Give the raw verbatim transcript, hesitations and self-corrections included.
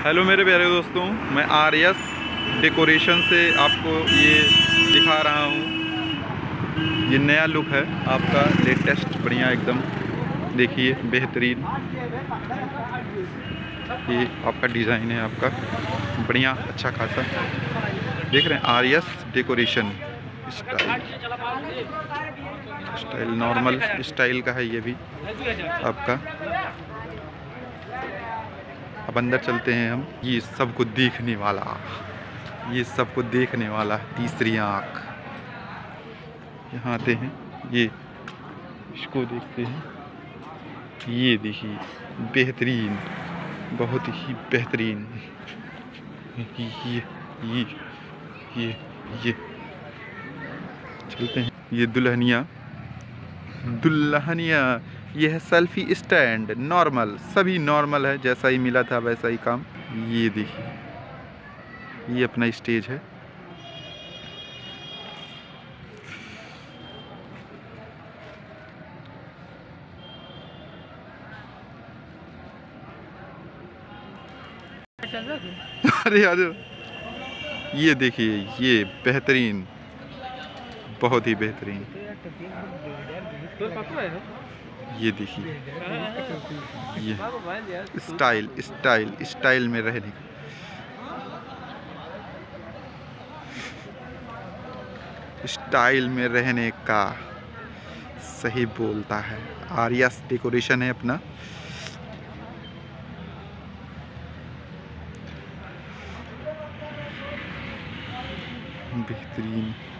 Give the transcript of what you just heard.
Hello मेरे प्यारे दोस्तों, मैं आर्यस डेकोरेशन से आपको ये दिखा रहा हूँ। ये नया लुक है आपका, लेटेस्ट बढ़िया एकदम। देखिए बेहतरीन, ये आपका डिज़ाइन है आपका बढ़िया अच्छा खासा। देख रहे हैं आर्यस decoration style. Style normal style का है ये भी आपका। अब अंदर चलते हैं हम। ये सबको देखने वाला, ये सबको देखने वाला तीसरी आँख। यहाँ आते हैं, ये इसको देखते हैं। ये देखिए बेहतरीन, बहुत ही बेहतरीन। ये ये ये ये चलते हैं। ये दुल्हनिया दुल्हनिया ये है सेल्फी स्टैंड। नॉर्मल, सभी नॉर्मल है, जैसा ही मिला था वैसा ही काम। ये देखिए, ये अपना स्टेज है। अरे यार, ये देखिए, ये बेहतरीन, बहुत ही बेहतरीन। ये देखिए, ये स्टाइल स्टाइल स्टाइल में रहने, स्टाइल में रहने का सही बोलता है। आर्यस डेकोरेशन है अपना। बेहतरीन।